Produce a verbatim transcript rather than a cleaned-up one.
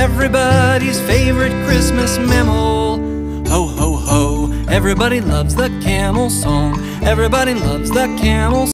everybody's favorite Christmas mammal. Ho, ho, ho, everybody loves the camel song. Everybody loves the camel